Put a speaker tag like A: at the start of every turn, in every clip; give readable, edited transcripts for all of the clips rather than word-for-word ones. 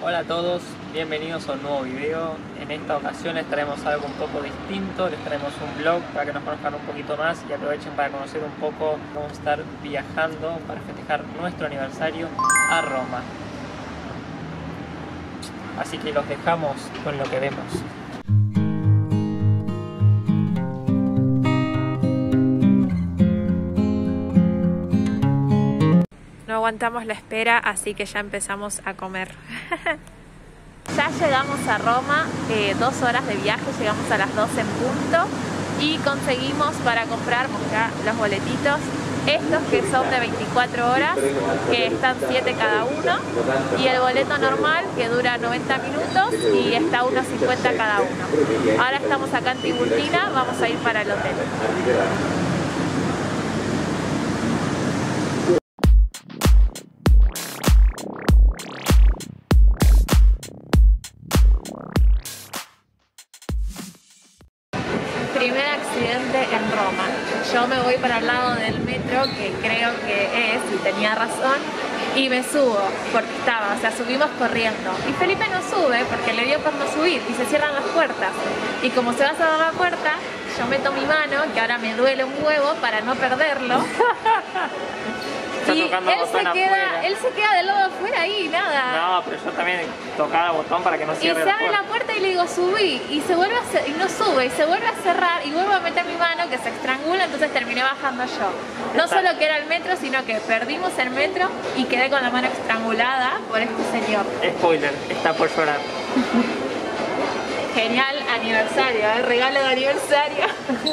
A: Hola a todos, bienvenidos a un nuevo video. En esta ocasión les traemos algo un poco distinto, les traemos un vlog para que nos conozcan un poquito más y aprovechen para conocer un poco. Vamos a estar viajando para festejar nuestro aniversario a Roma. Así que los dejamos con lo que vemos.
B: No aguantamos la espera, así que ya empezamos a comer. Ya llegamos a Roma, 2 horas de viaje, llegamos a las 12 en punto y conseguimos para comprar los boletitos, estos que son de 24 horas, que están 7 cada uno, y el boleto normal que dura 90 minutos y está 1,50 cada uno. Ahora estamos acá en Tiburtina, vamos a ir para el hotel. Primer accidente en Roma. Yo me voy para el lado del metro, que creo que es, y tenía razón, y me subo, porque subimos corriendo. Y Felipe no sube, porque le dio por no subir, y se cierran las puertas. Y como se va a cerrar la puerta, yo meto mi mano, que ahora me duele un huevo, para no perderlo. Y él se queda del lado afuera ahí, nada.
A: No, pero yo también tocaba el botón para que no cierre
B: y se abre la puerta y le digo subí, y se vuelve y no sube, y se vuelve a cerrar, y vuelvo a meter mi mano que se estrangula, entonces terminé bajando yo. No solo que era el metro, sino que perdimos el metro y quedé con la mano estrangulada por este señor.
A: Spoiler, está por llorar.
B: Genial aniversario, regalo de aniversario.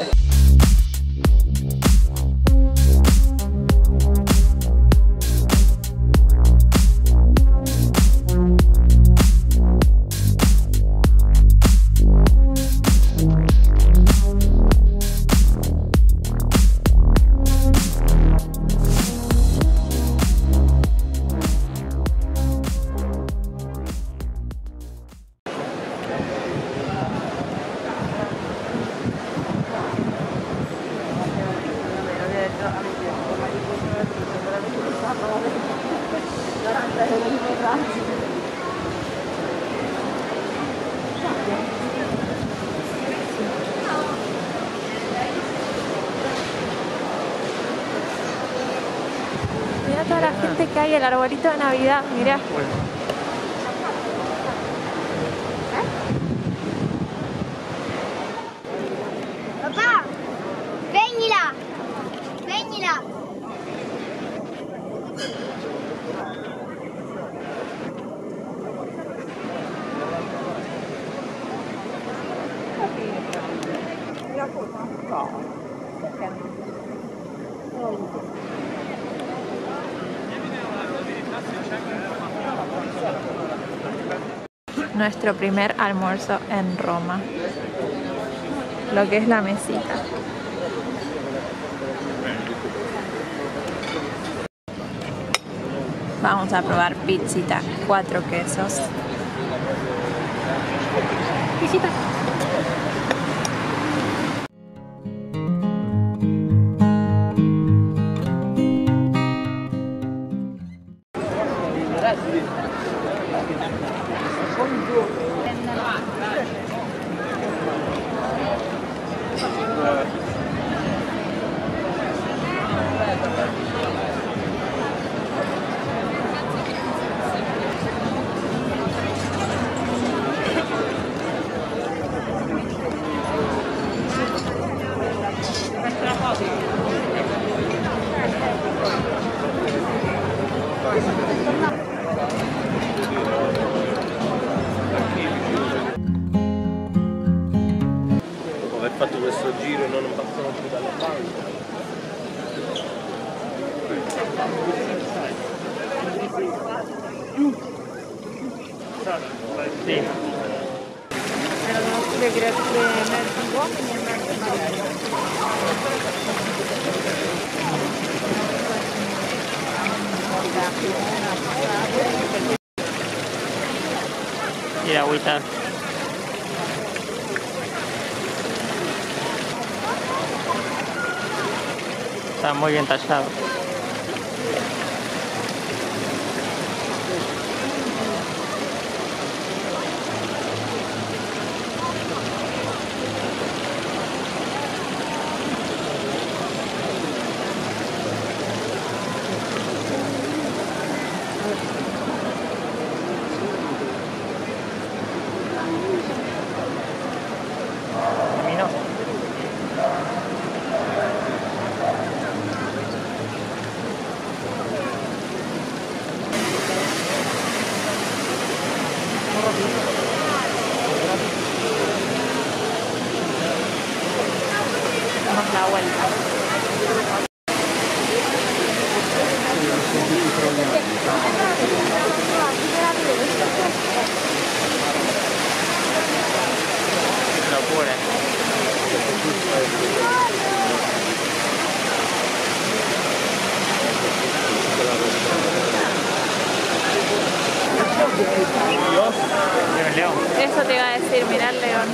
B: Mira toda la gente que hay, el arbolito de Navidad, mira.
C: Papá, veñila, veñila.
B: Nuestro primer almuerzo en Roma. Lo que es la mesita. Vamos a probar pizzita, 4 quesos.
C: Visita.
D: Aver fatto questo giro e non passano più dalla banca.
A: Sì.
B: Erano pure mezzi uomini e mezzi marini.
A: Y la agüita. Está muy bien tallado.
D: No?
A: El león.
B: Eso te iba a decir, mirá el león.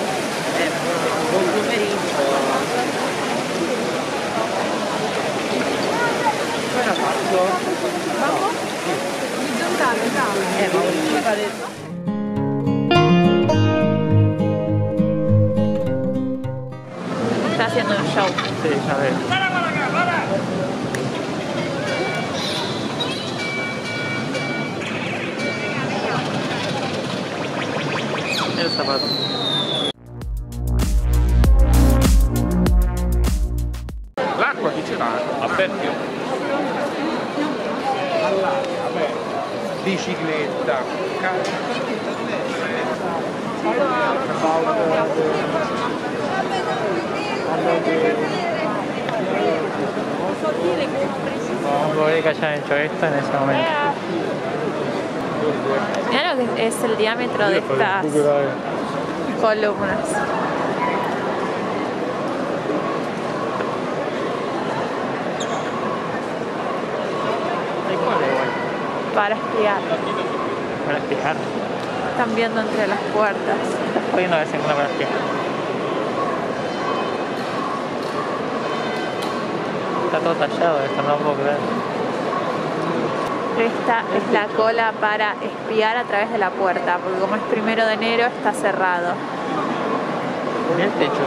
B: Está haciendo un show.
A: Sí, ya veo. El zapato.
D: L'acqua chi ce l'ha? Aperto? Bicicletta.
A: No puedo que hayan hecho esto en ese momento.
B: Mira lo que es el diámetro de estas columnas. Para espiar.
A: Para espiar.
B: Están viendo entre las puertas.
A: Estás poniendo a veces una para espiar. Está todo tallado esto, no lo puedo creer.
B: Esta es la cola para espiar a través de la puerta, porque como es 1 de enero está cerrado.
A: Mira el techo.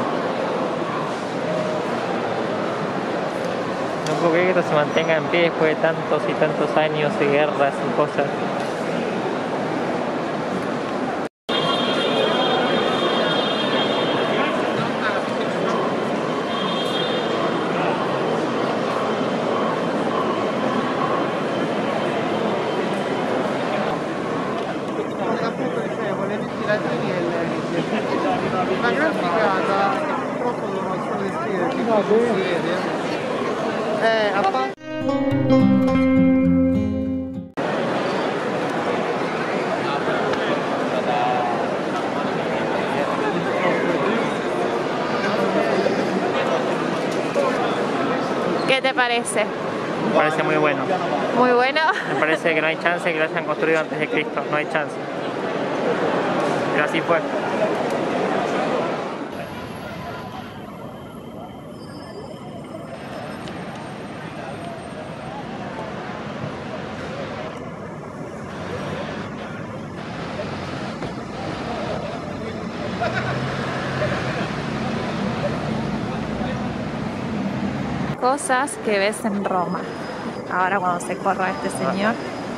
A: No puedo creer que esto se mantenga en pie después de tantos y tantos años de guerras y cosas.
E: La graficata purtroppo devono solo descrivere che cosa succede. A parte
B: ¿Qué te parece?
A: Me parece muy bueno.
B: Muy bueno.
A: Me parece que no hay chance de que lo hayan construido antes de Cristo. No hay chance. Pero así fue.
B: Cosas que ves en Roma. Ahora cuando se corra este señor.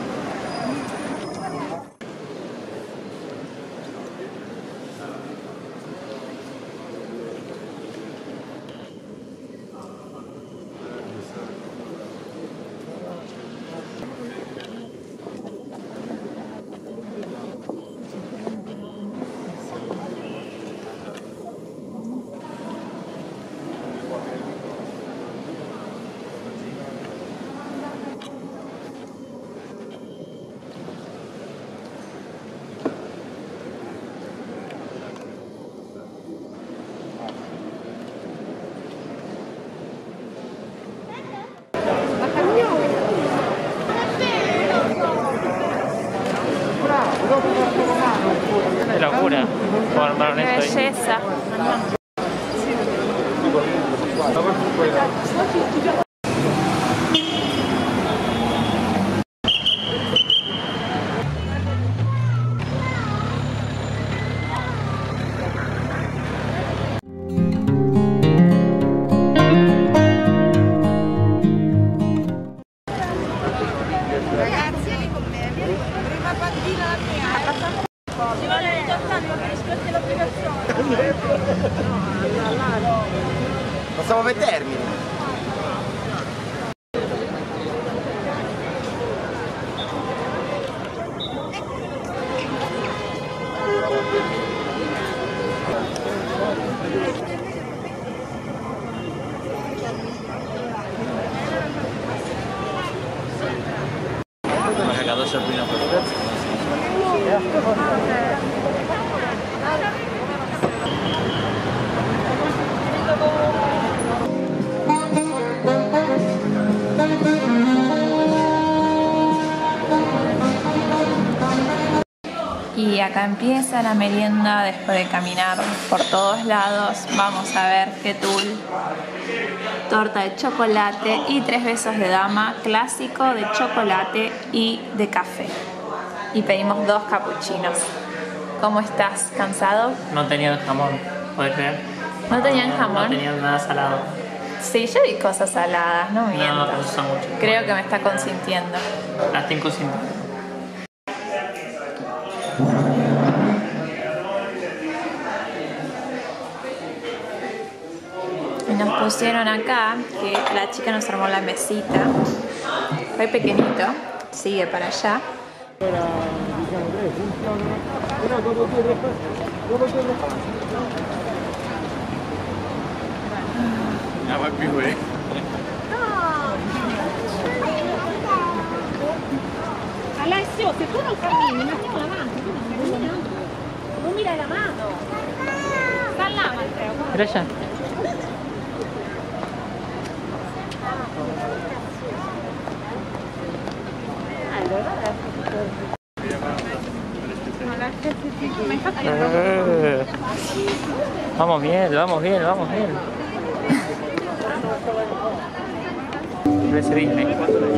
A: Qué locura. ¿Cómo armaron
B: ¡Qué
A: esto ahí?
B: belleza!
E: possiamo per termine.
D: Ma cagato c'è prima per
B: Y acá empieza la merienda después de caminar por todos lados. Vamos a ver qué tul. Torta de chocolate y 3 besos de dama, clásico de chocolate y de café. Y pedimos 2 capuchinos. ¿Cómo estás? ¿Cansado?
A: No tenían jamón, ¿puedes creer?
B: ¿No tenían jamón?
A: No tenían nada salado.
B: Sí, yo vi cosas saladas, no miento.
A: No, pero usan mucho.
B: Creo que me está consintiendo.
A: Las 5 sin.
B: Y nos pusieron acá, que la chica nos armó la mesita. Fue pequeñito, sigue para allá.
C: Alessio, se tu non cammini, mettiamo davanti, tu non camminando. Non mi dai la mano. Sta là, Matteo.
A: Mira allá. Vamos bien, vamos bien, vamos bien. Parece Disney.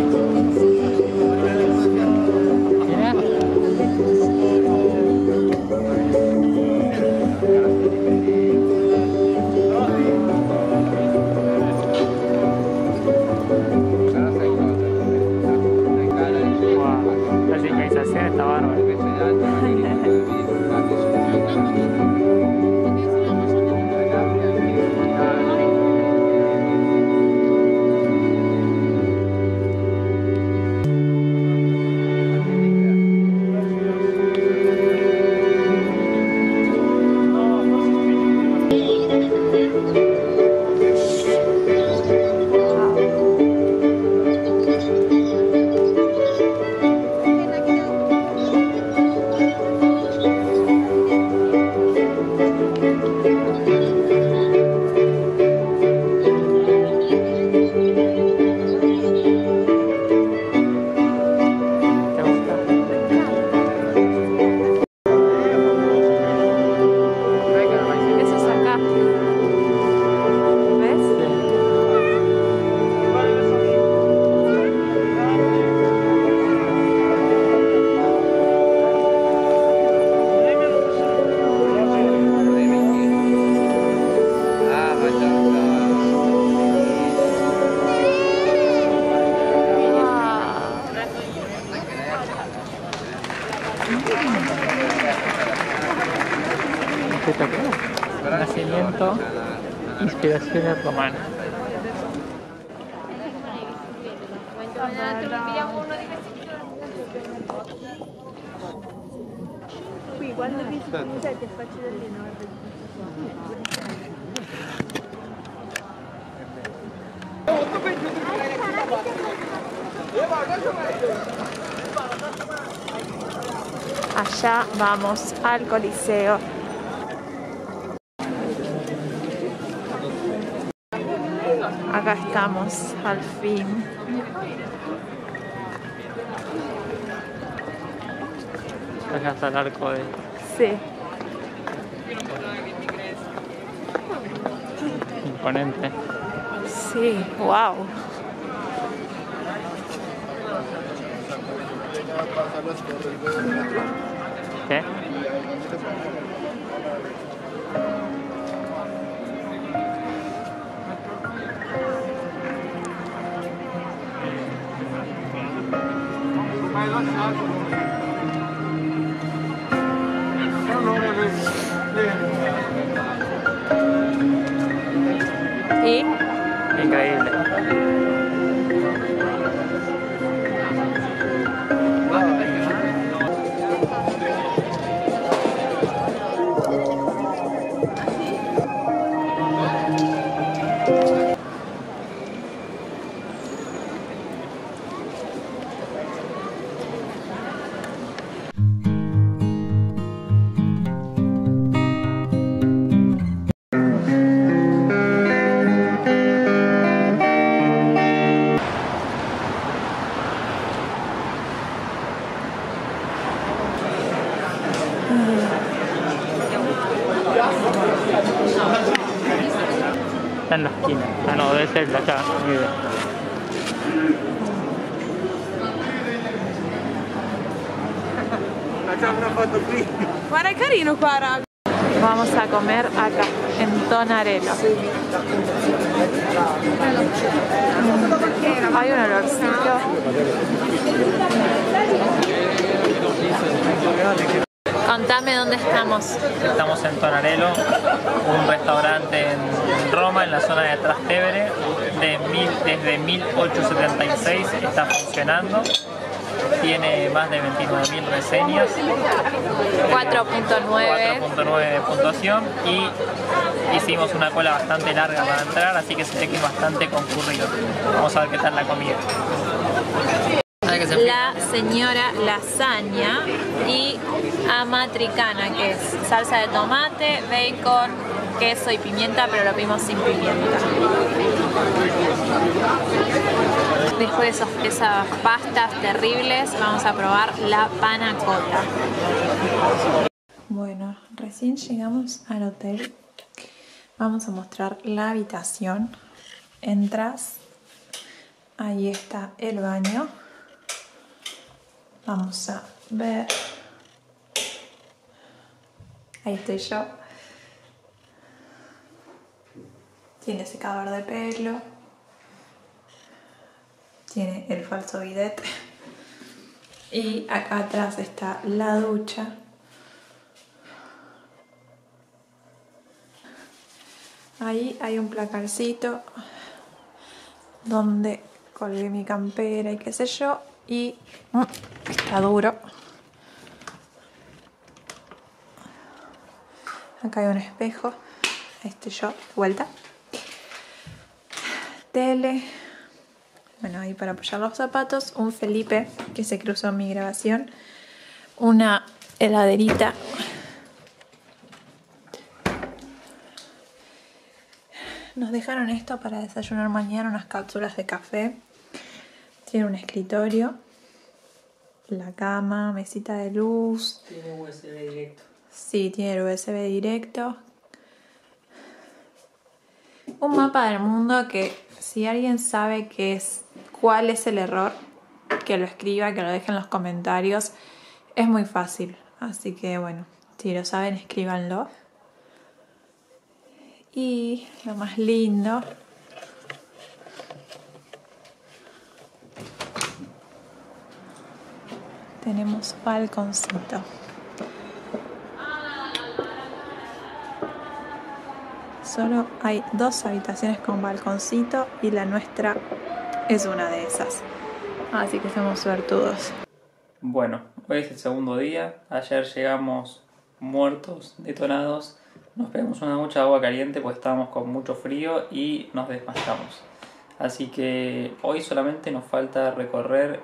A: Mira. Wow, la sincronización está bárbara. Nacimiento, inspiraciones romanas.
C: Qui quando vi scusate faccio dell'ino.
B: Allá vamos al Coliseo. Acá estamos, al fin.
A: Acá está el arco de...
B: Sí.
A: Imponente.
B: Sí, wow.
A: ¿Qué?
B: ¿Y?
A: Increíble. Está en la esquina. Ah, no, debe ser de acá.
E: Facciamo una foto qui.
B: Guarda, è carino qua, raga. Vamos a comer acá, en Tonarelo. Hay un olorcito. Contame dónde estamos.
A: Estamos en Tonarelo, un restaurante en Roma, en la zona de Trastevere. Desde 1876 está funcionando. Tiene más de 29.000 reseñas, 4.9 de puntuación y hicimos una cola bastante larga para entrar, así que se ve que es bastante concurrido. Vamos a ver qué tal la comida.
B: La señora lasaña y amatricana, que es salsa de tomate, bacon, queso y pimienta, pero lo pedimos sin pimienta. Después de esas pastas terribles, vamos a probar la panna cotta. Bueno, recién llegamos al hotel. Vamos a mostrar la habitación. Entras, ahí está el baño. Vamos a ver. Ahí estoy yo. Tiene secador de pelo. Tiene el falso bidet. Y acá atrás está la ducha. Ahí hay un placarcito donde colgué mi campera y qué sé yo. Y está duro. Acá hay un espejo. Ahí estoy yo, de vuelta. Tele. Bueno, ahí para apoyar los zapatos. Un Felipe que se cruzó en mi grabación. Una heladerita. Nos dejaron esto para desayunar mañana, unas cápsulas de café. Tiene un escritorio, la cama, mesita de luz.
A: Tiene USB directo.
B: Sí, tiene el USB directo. Un mapa del mundo que si alguien sabe cuál es el error, que lo escriba, que lo deje en los comentarios. Es muy fácil, así que bueno, si lo saben, escríbanlo. Y lo más lindo, tenemos balconcito. Solo hay 2 habitaciones con balconcito y la nuestra es una de esas. Así que somos suertudos.
A: Bueno, hoy es el segundo día. Ayer llegamos muertos, detonados. Nos pegamos una mucha agua caliente porque estábamos con mucho frío y nos desmayamos. Así que hoy solamente nos falta recorrer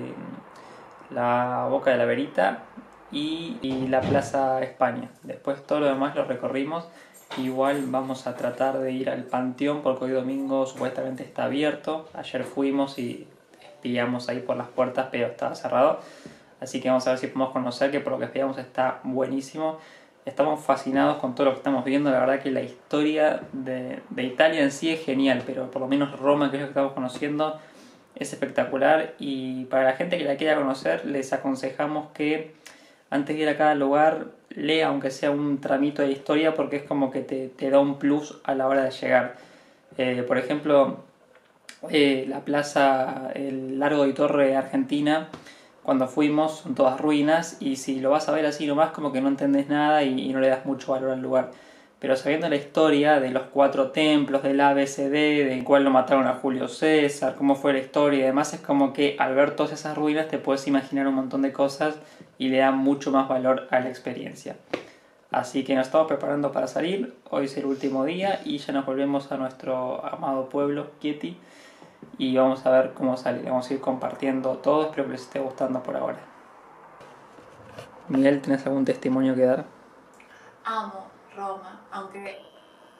A: la Boca de la Verita y la Plaza España. Después todo lo demás lo recorrimos. Igual vamos a tratar de ir al Panteón porque hoy domingo supuestamente está abierto. Ayer fuimos y espiamos ahí por las puertas, pero estaba cerrado. Así que vamos a ver si podemos conocer, que por lo que espiamos está buenísimo. Estamos fascinados con todo lo que estamos viendo. La verdad que la historia de Italia en sí es genial, pero por lo menos Roma, que es lo que estamos conociendo, es espectacular. Y para la gente que la quiera conocer, les aconsejamos que antes de ir a cada lugar lea aunque sea un tramito de historia, porque es como que te da un plus a la hora de llegar. Por ejemplo, la plaza, el Largo de Torre Argentina, cuando fuimos son todas ruinas y si lo vas a ver así nomás como que no entendés nada y no le das mucho valor al lugar. Pero sabiendo la historia de los 4 templos, del ABCD, de cuál lo mataron a Julio César, cómo fue la historia y demás, es como que al ver todas esas ruinas te puedes imaginar un montón de cosas y le da mucho más valor a la experiencia. Así que nos estamos preparando para salir. Hoy es el último día y ya nos volvemos a nuestro amado pueblo, Chieti. Y vamos a ver cómo sale. Vamos a ir compartiendo todo. Espero que les esté gustando por ahora. Miguel, ¿tenés algún testimonio que dar?
B: Amo Roma, aunque...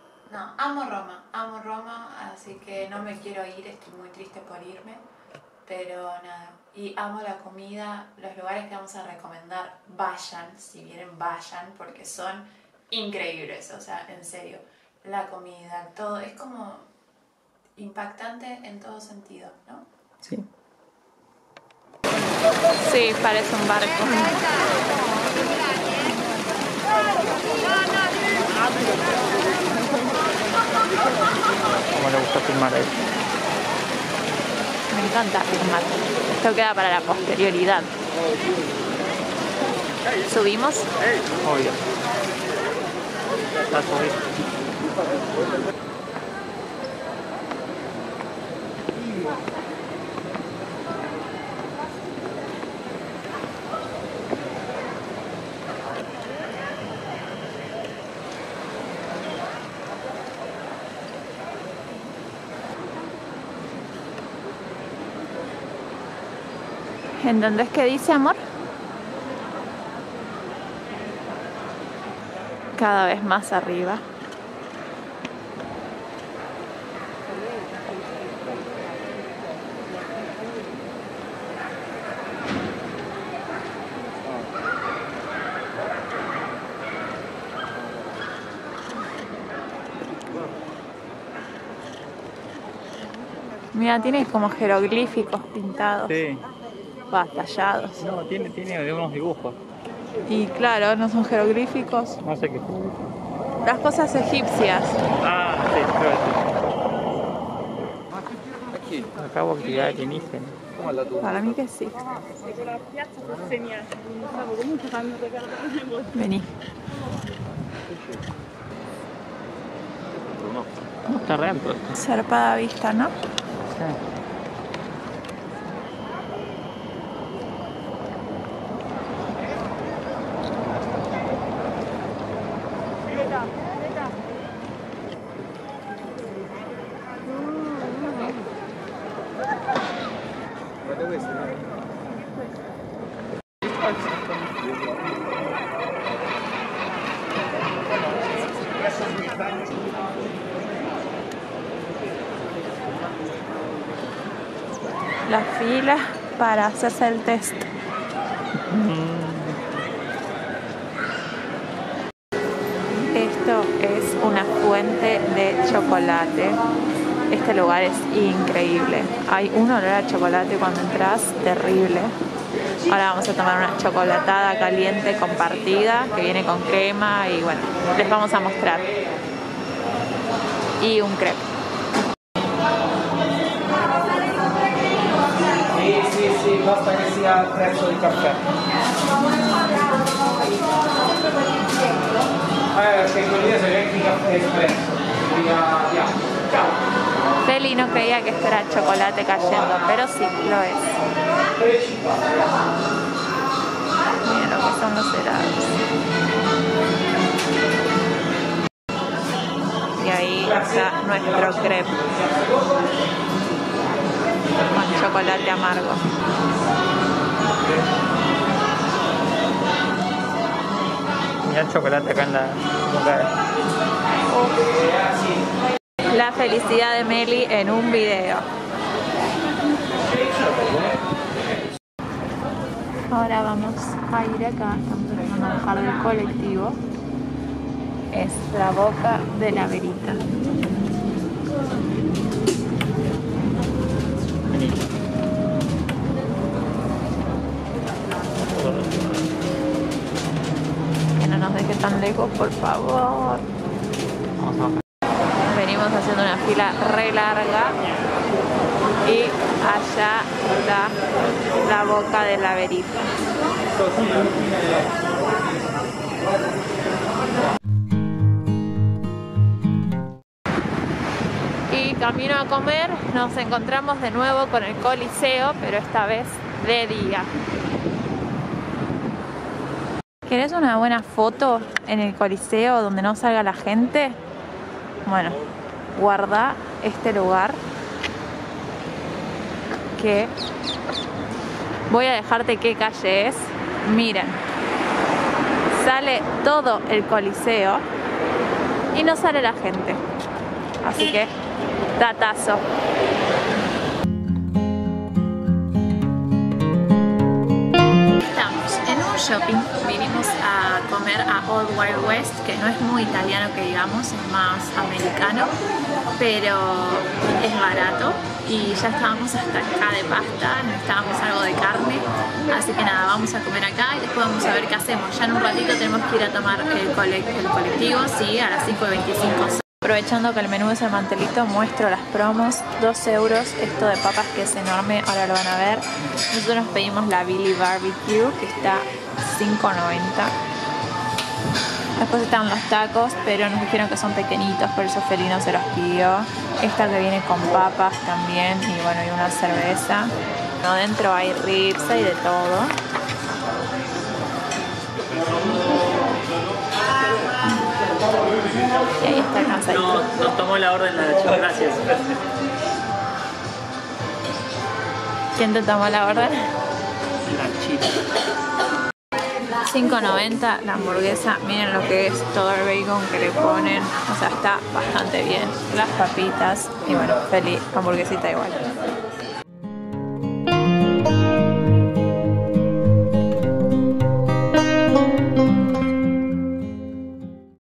B: amo Roma, así que no me quiero ir, estoy muy triste por irme. pero nada. Y amo la comida, los lugares que vamos a recomendar, vayan, si vienen vayan, porque son increíbles, o sea, en serio. La comida, todo, es como impactante en todo sentido, ¿no?
A: Sí.
B: Sí, parece un barco.
A: ¿Cómo le gusta filmar ahí?
B: Me encanta filmar. Esto queda para la posterioridad. ¿Subimos?
A: Obvio. Está subido.
B: ¿Entendés qué dice, amor? Cada vez más arriba. Mira, tiene como jeroglíficos pintados.
A: Sí.
B: Tallados.
A: No, tiene unos dibujos.
B: Y claro, no son jeroglíficos.
A: No sé qué.
B: Las cosas egipcias.
A: Ah, sí, creo que sí. Acá hubo actividad alienígena.
B: Para mí que sí. Vení.
A: No está real, pero...
B: Zarpada vista, ¿no?
A: Sí.
B: La fila para hacerse el test. Esto es una fuente de chocolate. Este lugar es increíble. Hay un olor a chocolate cuando entras, terrible. Ahora vamos a tomar una chocolatada caliente compartida que viene con crema y bueno, les vamos a mostrar. Y un crepe.
E: Sì, basta che sia il prezzo del caffè. Perché quelli sono anche caffè espresso. Ciao.
B: Feli no creía que esto era chocolate cayendo, pero sí, lo es. Miren lo que son los helados. Y ahí está nuestro crepe con chocolate amargo.
A: Mira el chocolate acá en la boca.
B: La felicidad de Meli en un video. Ahora vamos a ir acá, estamos tratando de bajar del colectivo. Es la boca de la verita. Que no nos deje tan lejos, por favor.
A: Vamos a bajar.
B: Venimos haciendo una fila re larga y allá está la boca de la verita. Y camino a comer nos encontramos de nuevo con el Coliseo, pero esta vez de día. ¿Querés una buena foto en el Coliseo donde no salga la gente? Bueno, guarda este lugar que voy a dejarte qué calle es. Miren, sale todo el Coliseo y no sale la gente. Así que, datazo. shopping. Vinimos a comer a Old Wild West, que no es muy italiano que digamos, es más americano, pero es barato. Y ya estábamos hasta acá de pasta, necesitábamos algo de carne, así que nada, vamos a comer acá y después vamos a ver qué hacemos. Ya en un ratito tenemos que ir a tomar el colectivo, sí, a las 5:25. Aprovechando que el menú es el mantelito, muestro las promos. 2 euros, esto de papas que es enorme, ahora lo van a ver. Nosotros pedimos la Billy Barbecue, que está 5.90. Después están los tacos, pero nos dijeron que son pequeñitos, por eso Felino se los pidió. Esta que viene con papas también, y bueno, y una cerveza. No, dentro hay ribs, hay de todo. Y ahí está cansadito.
A: No, nos tomó la orden la chica, gracias.
B: ¿Quién te tomó la orden?
A: La chica.
B: 5.90 la hamburguesa, miren lo que es todo el bacon que le ponen, o sea, está bastante bien. Las papitas y bueno, feliz hamburguesita igual.